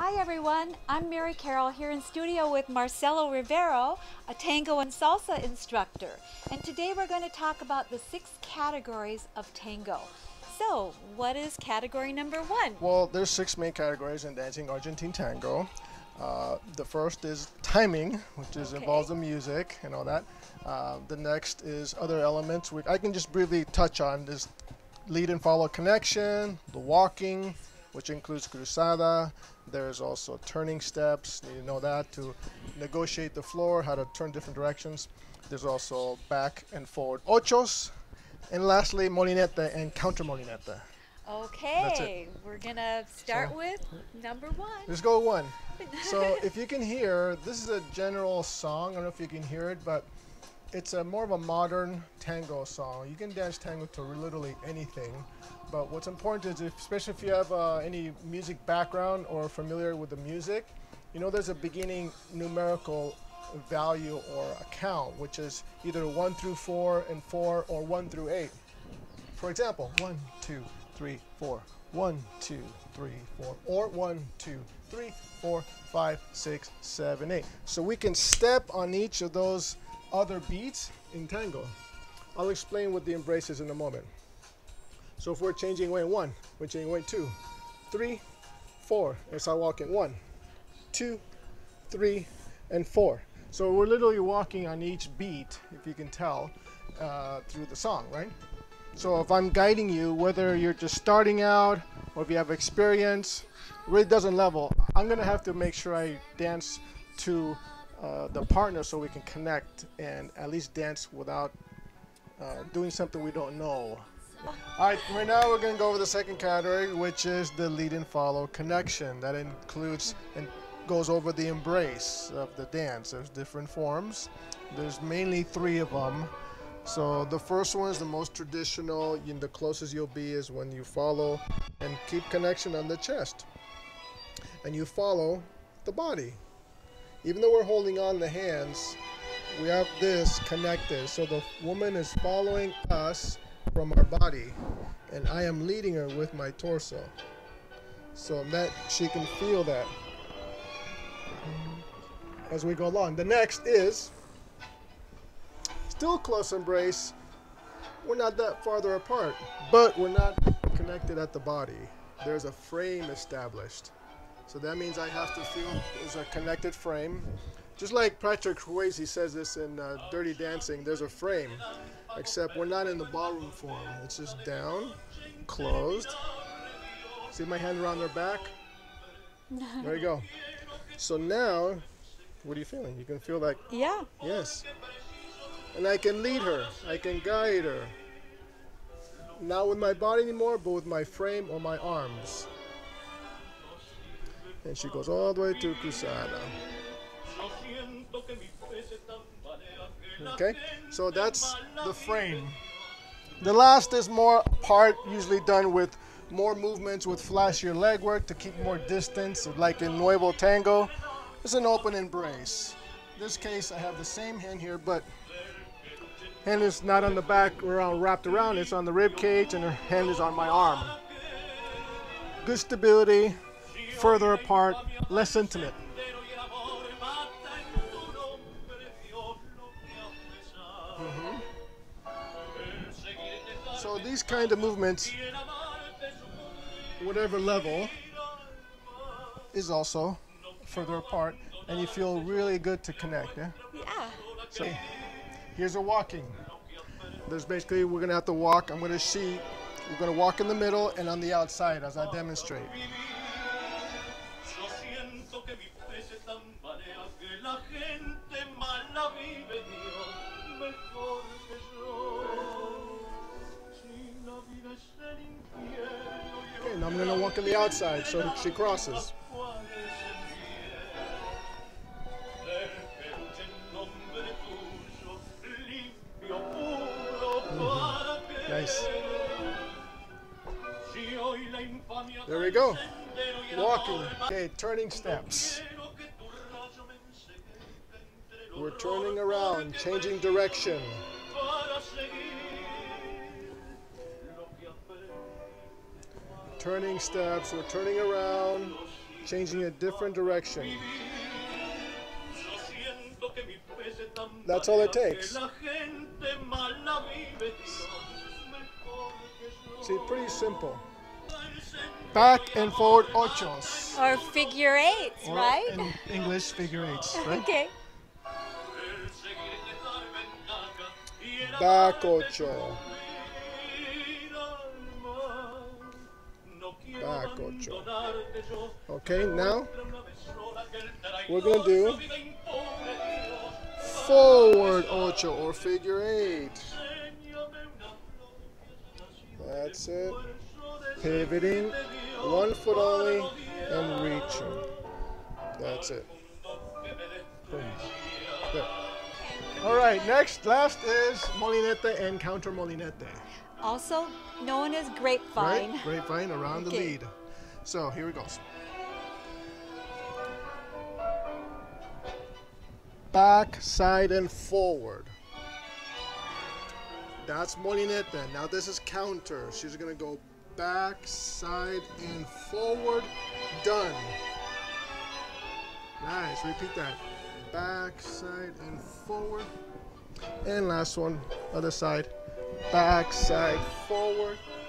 Hi everyone, I'm Mary Carroll here in studio with Marcelo Rivero, a tango and salsa instructor. And today we're going to talk about the 6 categories of tango. So, what is category number 1? Well, there's 6 main categories in dancing Argentine tango. The first is timing, which involves the music and all that. The next is other elements. I can just briefly touch on this: lead and follow connection, the walking, which includes cruzada. There's also turning steps. You need to know that to negotiate the floor, how to turn different directions. There's also back and forward ochos. And lastly, molinete and counter molinete. Okay, we're going to start with number 1. Let's go 1. So if you can hear, this is a general song. I don't know if you can hear it, but it's more of a modern tango song. You can dance tango to literally anything. But what's important is, especially if you have any music background or familiar with the music, you know there's a beginning numerical value or a count, which is either 1 through 4 and 4 or 1 through 8. For example, 1, 2, 3, 4, 1, 2, 3, 4, or 1, 2, 3, 4, 5, 6, 7, 8. So we can step on each of those other beats in tango. I'll explain what the embrace is in a moment. So if we're changing weight 1, we're changing weight 2, 3, 4, and start walking 1, 2, 3, and 4. So we're literally walking on each beat, if you can tell, through the song, right? So if I'm guiding you, whether you're just starting out or if you have experience, it really doesn't level. I'm gonna have to make sure I dance to the partner so we can connect and at least dance without doing something we don't know. All right, right now we're going to go over the second category, which is the lead and follow connection. That includes and goes over the embrace of the dance. There's different forms. There's mainly 3 of them. So the first one is the most traditional, and the closest you'll be is when you follow and keep connection on the chest. And you follow the body. Even though we're holding on the hands, we have this connected. So the woman is following us from our body, and I am leading her with my torso, so that she can feel that as we go along. The next is still close embrace. We're not that farther apart, but we're not connected at the body. There's a frame established, so that means I have to feel there's a connected frame. Just like Patrick Swayze says this in Dirty Dancing, there's a frame, except we're not in the ballroom form. It's just down, closed. See my hand around their back? There you go. So now, what are you feeling? You can feel like, yeah. Yes. And I can lead her. I can guide her. Not with my body anymore, but with my frame or my arms. And she goes all the way to cruzada. Okay, so that's the frame. The last is more part, usually done with more movements with flashier leg work to keep more distance, like in Nuevo Tango. It's an open embrace. In this case, I have the same hand here, but hand is not on the back wrapped around, it's on the rib cage, and her hand is on my arm. Good stability, further apart, less intimate. So these kind of movements, whatever level, is also further apart, and you feel really good to connect, yeah? Yeah. So here's a walking. There's basically, we're gonna have to walk, we're gonna walk in the middle and on the outside as I demonstrate. Okay, now I'm gonna walk on the outside so she crosses. Nice. There we go. Walking. Okay, turning steps. We're turning around, changing direction. Turning steps, we're turning around, changing a different direction. That's all it takes. See, pretty simple. Back and forward ochos. Or figure eights, Or right? in English, figure eights, right? Okay. Back ocho. Back ocho. Okay, now we're going to do forward ocho or figure eight. That's it. Pivoting, 1 foot only, and reaching. That's it. Boom. There. All right, last is Molinete and counter Molinete. Also known as grapevine. Right? Grapevine around the Okay. lead. So here it goes. Back, side, and forward. That's Molinete. Now this is counter. She's gonna go back, side, and forward. Done. Nice. Repeat that. Back, side, and forward. And last one, other side. Back, side, forward.